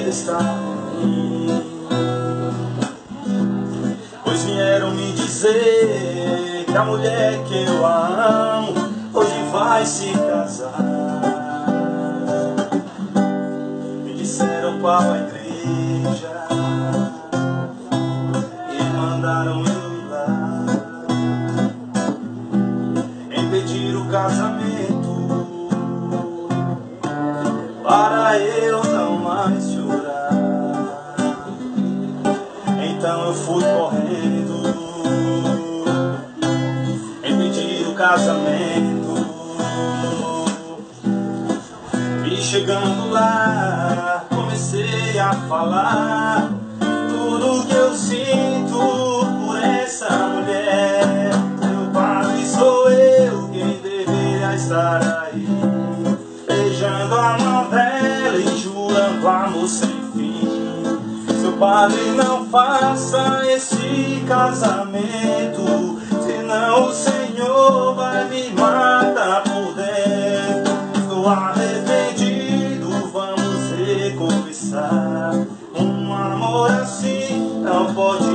ainda está em mim. Pois vieram me dizer que a mulher que eu amo hoje vai se casar. Me disseram para a igreja e mandaram eu ir lá impedir o casamento, para eu não mais chorar. Então eu fui correndo impedir o casamento. E chegando lá, comecei a falar tudo que eu sinto por essa mulher. Meu padre, sou eu quem deveria estar aí, beijando a novela e jurando amor sem fim. Seu padre, não faça esse casamento, senão o Senhor vai me matar por dentro. Estou arrependido, vamos recomeçar. Um amor assim não pode